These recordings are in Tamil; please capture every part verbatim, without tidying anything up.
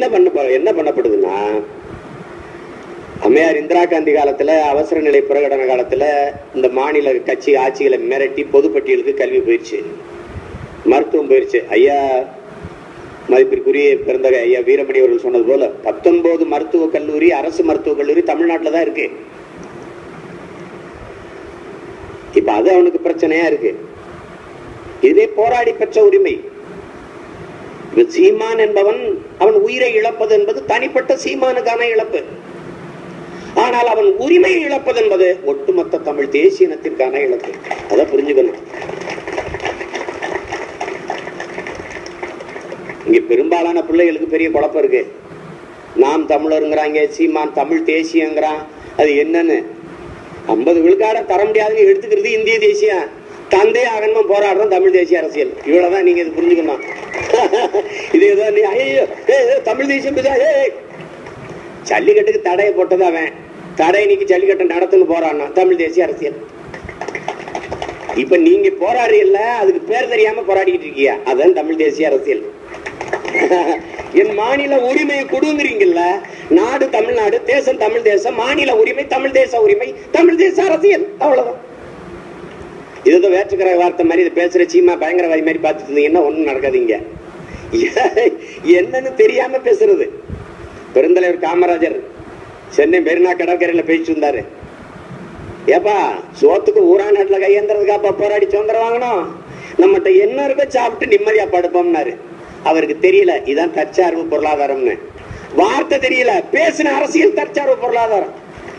என்ன பண்ண என்ன பண்ணப்படுதுன்னா, அம்மையார் இந்திரா காந்தி காலத்துல அவசர நிலை பிரகடன காலத்துல இந்த மாநில கட்சி ஆட்சிகளை மிரட்டி பொதுப்பட்டியலுக்கு கல்வி போயிடுச்சு, மருத்துவம் போயிடுச்சு. ஐயா மதிப்பிற்குரிய பிறந்த ஐயா வீரமணி அவர்கள் சொன்னது போல பத்தொன்பது மருத்துவக் கல்லூரி, அரசு மருத்துவக் கல்லூரி தமிழ்நாட்டில் தான் இருக்கு. இப்ப அது அவனுக்கு பிரச்சனையா இருக்கு. இதே போராடி பெற்ற உரிமை. சீமான் என்பவன் அவன் உயிரை இழப்பது என்பது தனிப்பட்ட சீமானுக்கான இழப்பு. ஆனால் அவன் உரிமையை இழப்பது என்பது ஒட்டுமொத்த தமிழ் தேசிய இனத்திற்கான இழப்பு. அதை புரிஞ்சுக்கணும். இங்க பெரும்பாலான பிள்ளைகளுக்கு பெரிய குழப்பம் இருக்கு. நாம் தமிழருங்கிறாங்க, சீமான் தமிழ் தேசியங்கிறான். அது என்னன்னு ஐம்பது விழுக்காட தர முடியாதுன்னு எடுத்துக்கிறது இந்திய தேசியம். தந்தை அகன்மம் போராடுறோம் தமிழ் தேசிய அரசியல். இவ்வளவுதான் நீங்க இது புரிஞ்சுக்கணும். இது ஏதோ நீ ஐயோ தமிழ் தேசியம் ஜல்லிக்கட்டுக்கு தடையை போட்டது அவன், தடை நீக்கி ஜல்லிக்கட்டை நடத்துன்னு போறான்னா தமிழ் தேசிய அரசியல். இப்ப நீங்க போராடுறீல்ல, அதுக்கு பேர் தெரியாம போராடிக்கிட்டு இருக்கியா, அதான் தமிழ் தேசிய அரசியல். என் மாநில உரிமையை கொடுங்கிறீங்கல்ல, நாடு தமிழ்நாடு, தேசம் தமிழ் தேசம், மாநில உரிமை தமிழ் தேச உரிமை, தமிழ் தேச அரசியல், அவ்வளவுதான். இது வேற்றுக்கிற வார்த்தை மாதிரி இதை பேசுற சீமா பயங்கரவாதி மாதிரி பார்த்துட்டு இருந்தீங்கன்னா ஒண்ணும் நடக்காதீங்க. என்னன்னு தெரியாம பேசுறது. பெருந்தலைவர் காமராஜர் சென்னை மெரினா கடற்கரையில பேசிட்டு இருந்தாரு. ஏப்பா சோத்துக்கு ஊரா நாட்டுல கையேந்திரதுக்காப்பா போராடி சுதந்திரம் வாங்கணும், நம்மகிட்ட என்ன இருக்க சாப்பிட்டு நிம்மதியா படுப்போம்னாரு. அவருக்கு தெரியல இதான் தற்சார்பு பொருளாதாரம்னு. வார்த்தை தெரியல, பேசின அரசியல் தற்சார்பு பொருளாதாரம்.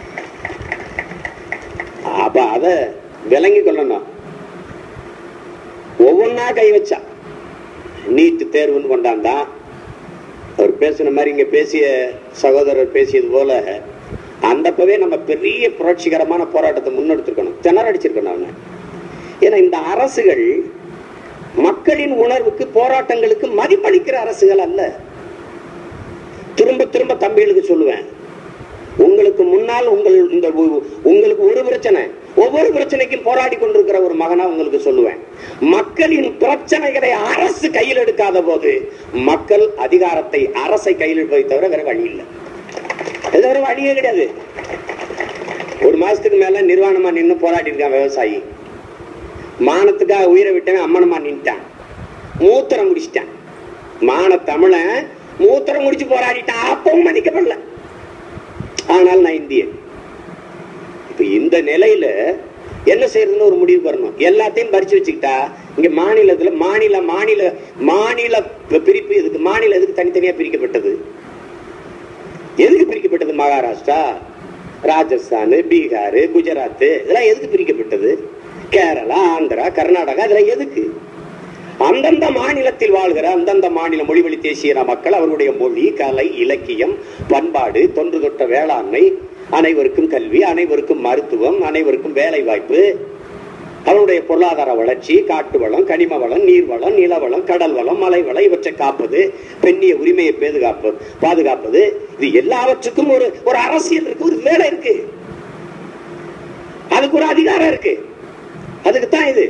அப்ப அத விளங்கி கொள்ளணும். ஒவ்வொன்னா கை வச்சா நீட்டு தேர்வுன்னு கொண்டாந்தான். அவர் பேசின மாதிரி இங்க பேசிய சகோதரர் பேசியது போல அந்தப்பவே நம்ம பெரிய புரட்சிகரமான போராட்டத்தை முன்னெடுத்திருக்கணும், திணறடிச்சிருக்கணும் அவனை. ஏன்னா இந்த அரசுகள் மக்களின் உணர்வுக்கு, போராட்டங்களுக்கு மதிப்பளிக்கிற அரசுகள் அல்ல. திரும்ப திரும்ப தம்பிகளுக்கு சொல்லுவேன், உங்களுக்கு முன்னால் உங்கள் இந்த உங்களுக்கு ஒரு பிரச்சனை, ஒவ்வொரு பிரச்சனைக்கும் போராடி கொண்டிருக்கிற ஒரு மகனா உங்களுக்கு சொல்லுவேன், மக்களின் பிரச்சனைகளை அரசு கையில் எடுக்காத போது மக்கள் அதிகாரத்தை அரசை கையில் எடுப்பதை தவிர வேற வழி இல்லை. இது ஒரு வழியே கிடையாது. ஒரு மாசத்துக்கு மேல நிர்வாணமா நின்று போராடி இருக்கான் விவசாயி. மானத்துக்காக உயிரை விட்டவன் அம்மனமா நின்ட்டான், மூத்திரம் முடிச்சிட்டான். மான தமிழன் மூத்திரம் முடிச்சு போராடிட்டான், அப்பவும் மதிக்கப்படல. ஆனால் நான் இந்தியன். இப்ப இந்த நிலையில என்ன செய்யறதுன்னு ஒரு முடிவு வரணும். எல்லாத்தையும் பறிச்சு வச்சுக்கிட்டா இங்க மாநிலத்துல மாநில மாநில மாநில பிரிப்பு எதுக்கு? மாநிலம் எதுக்கு தனித்தனியா பிரிக்கப்பட்டது? எதுக்கு பிரிக்கப்பட்டது? மகாராஷ்டிரா, ராஜஸ்தான், பீகார், குஜராத் இதெல்லாம் எதுக்கு பிரிக்கப்பட்டது? கேரளா, ஆந்திரா, கர்நாடகா இதெல்லாம் எதுக்கு? அந்தந்த மாநிலத்தில் வாழ்கிற அந்தந்த மாநில மொழிவழி தேசிய மக்கள் அவருடைய மொழி, கலை, இலக்கியம், பண்பாடு, தொன்று தொட்ட வேளாண்மை, அனைவருக்கும் கல்வி, அனைவருக்கும் மருத்துவம், அனைவருக்கும் வேலை வாய்ப்பு, அவருடைய பொருளாதார வளர்ச்சி, காட்டு வளம், கனிம வளம், நீர் வளம், நில வளம், கடல் வளம், மலை வளம் இவற்றை காப்பது, பெண்ணிய உரிமையை பாதுகாப்பது பாதுகாப்பது இது எல்லாவற்றுக்கும் ஒரு ஒரு அரசியல் இருக்கு, ஒரு வேலை இருக்கு, அதுக்கு ஒரு அதிகாரம் இருக்கு. அதுக்குத்தான் இது.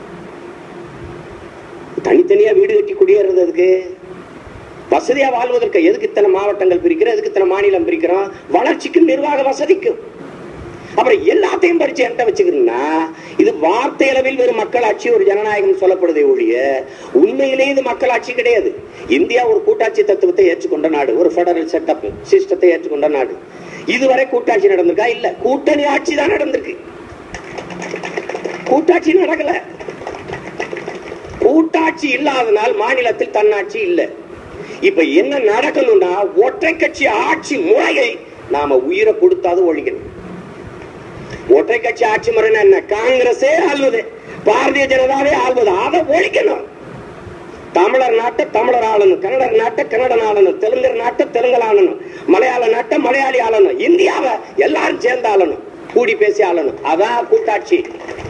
தனித்தனியா வீடு கட்டி குடியேறது அதுக்கு வசதியா வாழ்வதற்கு. எதுக்கு இத்தனை மாவட்டங்கள் பிரிக்கிறோம்? எதுக்கு இத்தனை மாநிலம் பிரிக்கிறோம்? வளர்ச்சிக்கும் நிர்வாக வசதிக்கும். அப்புறம் எல்லாத்தையும் பறிச்சு என்கிட்ட வச்சுக்கிறீங்கன்னா இது வார்த்தை அளவில் வெறும் மக்களாட்சி, ஒரு ஜனநாயகம் சொல்லப்படுதே ஒழிய உண்மையிலேயே இது மக்களாட்சி கிடையாது. இந்தியா ஒரு கூட்டாட்சி தத்துவத்தை ஏற்றுக்கொண்ட நாடு, ஒரு பெடரல் செட்டப் சிஸ்டத்தை ஏற்றுக்கொண்ட நாடு. இதுவரை கூட்டாட்சி நடந்திருக்கா? இல்ல. கூட்டணி ஆட்சி தான் நடந்திருக்கு, கூட்டாட்சி நடக்கல. கூட்டாட்சி இல்லாதனால் மாநிலத்தில் தன்னாட்சி இல்லை. இப்ப என்ன நடக்கணும்னா ஒற்றை கட்சி ஆட்சி முறையை நாம உயிரை கொடுத்தாது ஒழிக்கணும். ஒற்றை கட்சி ஆட்சி முறை என்ன? காங்கிரஸே ஆள்வது, பாரதிய ஜனதாவே ஆள்வது, அதை ஒழிக்கணும். தமிழர் நாட்டை தமிழர் ஆளணும், கன்னடர் நாட்டை கன்னடன் ஆளணும், தெலுங்கர் நாட்டை தெலுங்கல் ஆளணும், மலையாள நாட்டை மலையாளி ஆளணும், இந்தியாவை எல்லாரும் சேர்ந்து ஆளணும், கூடி பேசி ஆளணும். அதான் கூட்டாட்சி,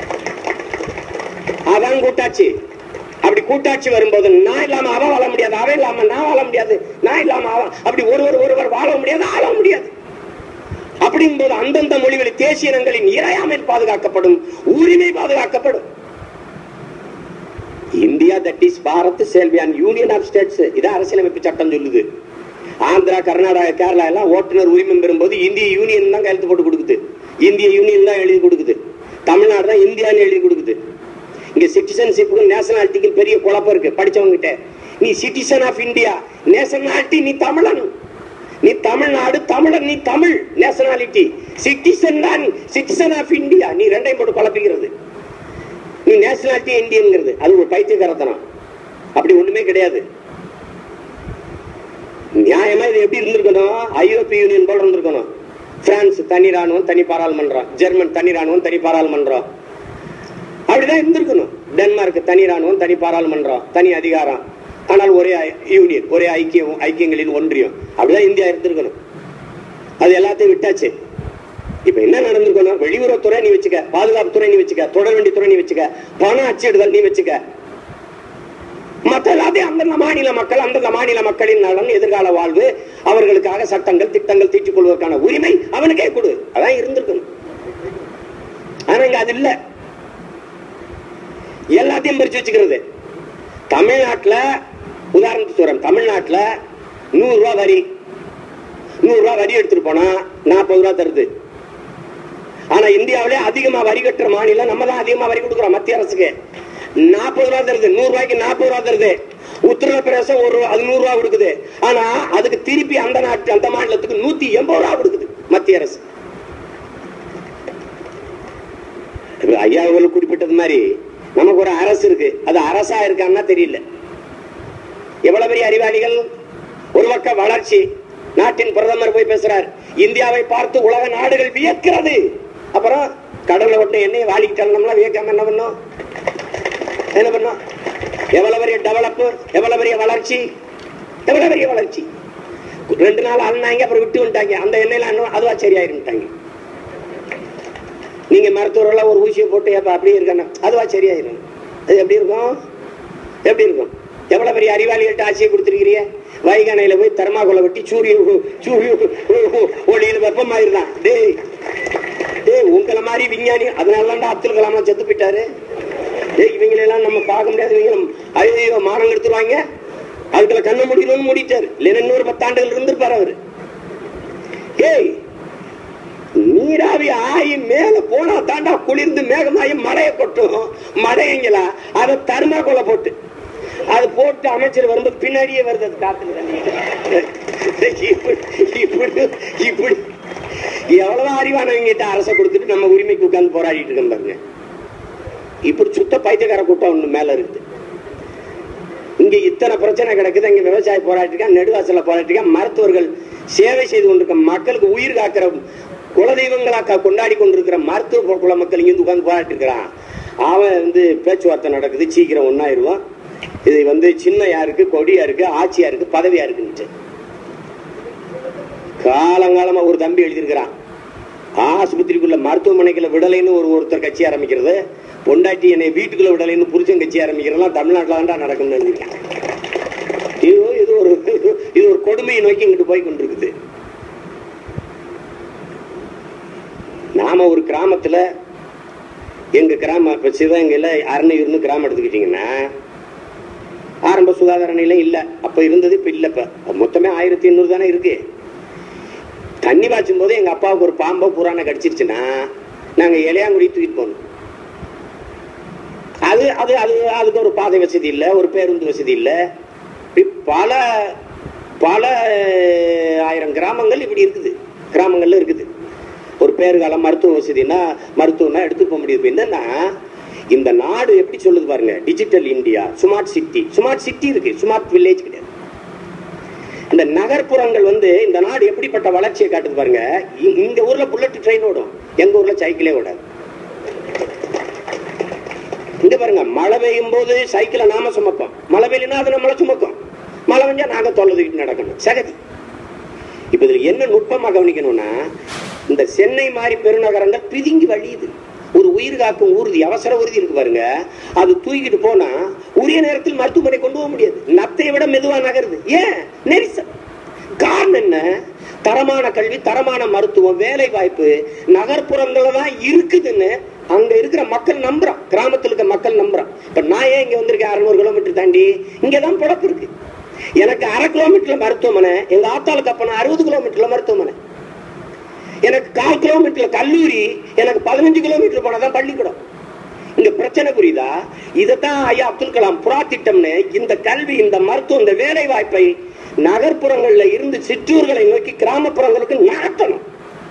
அதான் கூட்டாட்சி. அப்படி கூட்டாட்சி வரும்போது நான் இல்லாம அவன் வாழ முடியாது, அவன் இல்லாம நான் வாழ முடியாது, நான் இல்லாம அவன், அப்படி ஒருவர் ஒருவர் வாழ முடியாது, ஆள முடியாது. அப்படிங்கும்போது அந்தந்த மொழிகளில் தேசிய இனங்களின் இறையாமை பாதுகாக்கப்படும், உரிமை பாதுகாக்கப்படும். India that is Bharat shall be an union of states. இதான் அரசியலமைப்பு சட்டம் சொல்லுது. ஆந்திரா, கர்நாடகா, கேரளா எல்லாம் ஓட்டுநர் உரிமம் பெறும்போது இந்திய யூனியன் தான் கையெழுத்து போட்டு கொடுக்குது, இந்திய யூனியன் தான் எழுதி கொடுக்குது. தமிழ்நாடு தான் இந்தியான்னு எழுதி கொடுக்குது. இங்க சிட்டிசன்ஷிப்புக்கும் நேஷனாலிட்டிக்கும் பெரிய குழப்பம் இருக்கு படிச்சவங்க கிட்ட. நீ சிட்டிசன் ஆஃப் இந்தியா, நேஷனாலிட்டி நீ தமிழன், நீ தமிழ்நாடு தமிழன், நீ தமிழ் நேஷனாலிட்டி, சிட்டிசன் தான் சிட்டிசன் ஆஃப் இந்தியா, நீ ரெண்டையும் போட்டு குழப்பிக்கிறது. நீ நேஷனாலிட்டி இந்தியன்ங்கிறது அது ஒரு பைத்தியக்காரத்தனம். அப்படி ஒண்ணுமே கிடையாது. நியாயமா இது எப்படி இருந்திருக்கணும்? ஐரோப்பிய யூனியன் போல இருந்திருக்கணும். பிரான்ஸ் தனி ராணுவம் தனி பாராளுமன்றம், ஜெர்மன் தனி ராணுவம் தனி பாராளுமன்றம், அப்படிதான் இருந்திருக்கணும். டென்மார்க் தனி ராணுவம் தனி பாராளுமன்றம் தனி அதிகாரம், ஆனால் ஒரே யூனியன், ஒரே ஐக்கியம், ஐக்கியங்களின் ஒன்றியம், அப்படிதான் இந்தியா இருந்திருக்கணும். அது எல்லாத்தையும் விட்டாச்சு. இப்ப என்ன நடந்திருக்கணும்? வெளியுறவுத்துறை நீ வச்சுக்க, பாதுகாப்புத்துறை நீ வச்சுக்க, தொடர்வண்டி துறை நீ வச்சுக்க, பண அச்சிடுதல் நீ வச்சுக்க, மற்ற எல்லாத்தையும் அந்தந்த மாநில மக்கள், அந்தந்த மாநில மக்களின் நலன், எதிர்கால வாழ்வு, அவர்களுக்காக சட்டங்கள் திட்டங்கள் தீட்டிக் கொள்வதற்கான உரிமை அவனுக்கே கொடு. அதான் இருந்திருக்கணும். ஆனா இங்க அது இல்ல, எல்லாத்தையும் பிரிச்சு வச்சுக்கிறது. தமிழ்நாட்டுல உதாரணத்துக்கு சொல்றேன், தமிழ்நாட்டுல நூறு ரூபாய் வரி, நூறு ரூபாய் வரி எடுத்துட்டு போனா நாற்பது ரூபாய் தருது. ஆனா இந்தியாவிலே அதிகமா வரி கட்டுற மாநிலம் நம்ம தான், அதிகமா வரி கொடுக்கிறோம் மத்திய அரசுக்கு. நாற்பது ரூபாய் தருது, நூறு ரூபாய்க்கு நாற்பது ரூபாய் தருது. உத்தரப்பிரதேசம் ஒரு அது நூறு ரூபாய் கொடுக்குது. ஆனா அதுக்கு திருப்பி அந்த நாட்டு அந்த மாநிலத்துக்கு நூத்தி எண்பது ரூபாய் கொடுக்குது மத்திய அரசு. ஐயா அவர்கள் குறிப்பிட்டது மாதிரி நமக்கு ஒரு அரசு இருக்கு, அது அரசா இருக்கான்னா தெரியல. எவ்வளவு பெரிய அறிவாளிகள். ஒரு பக்கம் வளர்ச்சி, நாட்டின் பிரதமர் போய் பேசுறார், இந்தியாவை பார்த்து உலக நாடுகள் வியக்கிறது. அப்புறம் கடவுளை ஒட்டு எண்ணெயை வாழிக்கிட்டாலும் வியக்காம என்ன பண்ணும்? என்ன பண்ணும்? எவ்வளவு பெரிய டெவலப், எவ்வளவு பெரிய வளர்ச்சி, எவ்வளவு பெரிய வளர்ச்சி. ரெண்டு நாள் அண்ணாங்க, அப்புறம் விட்டு விட்டாங்க. அந்த எண்ணெயில அதுவா சரியாயிருட்டாங்க. நீங்க மருத்துவர்கள் ஒரு ஊசியை போட்டு அப்படியே இருக்காங்க, அதுவா சரியாயிரும். அது எப்படி இருக்கும்? எப்படி இருக்கும்? எவ்வளவு பெரிய அறிவாளிகள்ட்ட ஆட்சியை கொடுத்திருக்கிறீங்க. வைகானையில போய் தர்மாகோலை வெட்டி சூரிய சூரிய ஒளியில் வெப்பமாயிருந்தான். டேய் டேய் உங்களை மாதிரி விஞ்ஞானி, அதனாலதான் அப்துல் கலாம் செத்து போயிட்டாரு. டேய் இவங்களெல்லாம் நம்ம பார்க்க முடியாது, இவங்க ஐயோ மானம் எடுத்துருவாங்க, அதுக்குள்ள கண்ண முடியணும்னு மூடிட்டாரு. இல்லைன்னா இன்னொரு பத்தாண்டுகள் இருந்திருப்பாரு அவரு. ஏய் நீராவி ஆயி மேல போனா தாண்டா குளிர்ந்து மேகமாயி மழையை கொட்டும். மழைங்களா அதை தர்மாகோலை போட்டு அது போட்டு அமைச்சர் வரும்போது பின்னாடியே வருது அது காத்துல தண்ணி. இப்படி எவ்வளவு அறிவானவங்கிட்ட அரசை கொடுத்துட்டு நம்ம உரிமைக்கு உட்கார்ந்து போராடிட்டு இருக்கோம் பாருங்க. இப்படி சுத்த பைத்தியக்கார கூட்டம் ஒண்ணு மேல இருக்குது. இங்க இத்தனை பிரச்சனை கிடக்குது. இங்க விவசாய போராட்டிருக்கா, நெடுவாசல போராட்டிருக்கா, மருத்துவர்கள் சேவை செய்து கொண்டிருக்க மக்களுக்கு உயிர் காக்கிற குலதெய்வங்களா கொண்டாடி கொண்டிருக்கிற மருத்துவ குல மக்கள் இங்க உட்கார்ந்து போராட்டி இருக்கிறான். அவன் வந்து பேச்சுவார்த்தை நடக்குது, சீக்கிரம் ஒன்னாயிருவான். இது வந்து சின்ன யாருக்கு, கொடியா இருக்கு, ஆட்சியா இருக்கு, பதவியா இருக்குன்னு காலங்காலமா ஒரு தம்பி எழுதியிருக்கிறான். ஆஸ்பத்திரிக்குள்ள மருத்துவமனைக்குள்ள விடலைன்னு ஒரு ஒருத்தர் கட்சி ஆரம்பிக்கிறது, பொண்டாட்டி என்னை வீட்டுக்குள்ள விடலைன்னு புருஷன் கட்சி ஆரம்பிக்கிறதெல்லாம் தமிழ்நாட்டில் தான்டா நடக்கும்னு. இது ஒரு இது ஒரு கொடுமையை நோக்கி இங்கிட்டு போய் கொண்டிருக்குது. நாம ஒரு கிராமத்துல, எங்க கிராமம் இப்ப சிவகங்கையில அறநூறுன்னு கிராமம் எடுத்துக்கிட்டீங்கன்னா, ஆரம்ப சுகாதார நிலையம் இல்ல, அப்ப இருந்தது, இப்ப இல்ல. இப்ப மொத்தமே ஆயிரத்தி எண்ணூறு தானே இருக்கு. தண்ணி பாய்ச்சும் போது எங்க அப்பாவுக்கு ஒரு பாம்போ புறான கடிச்சிருச்சுன்னா நாங்க இளையாங்குடி தூக்கிட்டு போகணும். அது அது அது அதுக்கு ஒரு பாதை வசதி இல்ல, ஒரு பேருந்து வசதி இல்ல. பல பல ஆயிரம் கிராமங்கள் இப்படி இருக்குது, கிராமங்கள்ல இருக்குது. ஒரு பேறுகாலம் மருத்துவ வசதினா மருத்துவம்னா எடுத்துக்க முடியுது. என்னன்னா இந்த நாடு எப்படி சொல்லுது பாருங்க, digital India, smart city. Smart city இருக்கு, ஸ்மார்ட் வில்லேஜ் கிடையாது. இந்த நகர்ப்புறங்கள் வந்து இந்த நாடு எப்படிப்பட்ட வளர்ச்சியை காட்டுது பாருங்க. இந்த ஊர்ல புல்லட் ட்ரெயின் ஓடும், எங்க ஊர்ல சைக்கிளே ஓடாது. இங்க பாருங்க, மழை பெய்யும் போது சைக்கிளை நாம சுமப்போம், மழை பெய்யலன்னா அது நம்மளை சுமக்கும். மழை பெஞ்சா நாங்க தொலைதுக்கிட்டு நடக்கணும், சகதி. இப்ப இதுல என்ன நுட்பமா கவனிக்கணும்னா, இந்த சென்னை மாதிரி பெருநகரங்கள் பிதுங்கி வழியுது. ஒரு உயிர் காக்கும் ஊர்தி, அவசர ஊர்தி இருக்கு பாருங்க, அது தூக்கிட்டு போனா உரிய நேரத்தில் மருத்துவமனை கொண்டு போக முடியாது. நத்தையை விட மெதுவா நகருது. ஏன்? நெரிசல். காரணம் என்ன? தரமான கல்வி, தரமான மருத்துவம், வேலை வாய்ப்பு நகர்ப்புறங்கள்ல தான் இருக்குதுன்னு அங்க இருக்கிற மக்கள் நம்புறான், கிராமத்தில் இருக்க மக்கள் நம்புறான். இப்ப நான் ஏன் இங்க வந்திருக்கேன், அறுநூறு கிலோமீட்டர் தாண்டி, இங்கதான் பொழப்பு இருக்கு. எனக்கு அரை கிலோமீட்டர்ல மருத்துவமனை, எங்க ஆத்தாளுக்கு அப்ப அறுபது கிலோமீட்டர்ல மருத்துவமனை. எனக்கு கால் கிலோமீட்டர்ல கல்லூரி, எனக்கு பதினஞ்சு கிலோமீட்டர் போனதான் பள்ளிக்கூடம். இங்க பிரச்சனை புரியுதா? இதத்தான் ஐயா அப்துல் கலாம் புறா திட்டம்னு இந்த கல்வி, இந்த மருத்துவம், இந்த வேலை வாய்ப்பை நகர்ப்புறங்கள்ல இருந்து சிற்றூர்களை நோக்கி கிராமப்புறங்களுக்கு நகர்த்தணும்.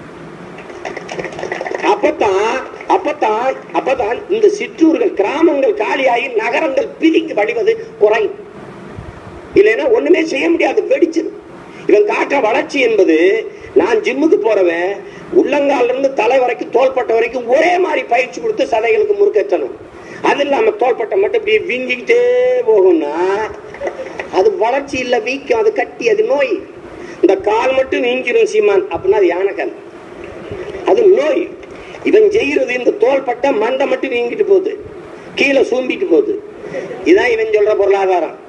அப்பதான் அப்பதான் அப்பதான் இந்த சிற்றூர்கள், கிராமங்கள் காலியாகி நகரங்கள் பிரிக்கு வடிவது குறையும். இல்லைன்னா ஒண்ணுமே செய்ய முடியாது, வெடிச்சிடும். இவன் காட்டுற வளர்ச்சி என்பது, நான் ஜிம்முக்கு போறவன் உள்ளங்கால இருந்து தலை வரைக்கும் தோள்பட்ட வரைக்கும் ஒரே மாதிரி பயிற்சி கொடுத்து சதைகளுக்கு முறுக்கேற்றணும். அது இல்லாம தோள்பட்டை மட்டும் இப்படி வீங்கிக்கிட்டே போகும்னா அது வளர்ச்சி இல்ல, வீக்கம், அது கட்டி, அது நோய். இந்த கால் மட்டும் வீங்கிரும் சீமான் அப்படின்னா அது யானைக்கால், அது நோய். இவன் செய்யறது இந்த தோள்பட்ட மண்டை மட்டும் வீங்கிட்டு போகுது, கீழே சூம்பிட்டு போகுது. இதான் இவன் சொல்ற பொருளாதாரம்.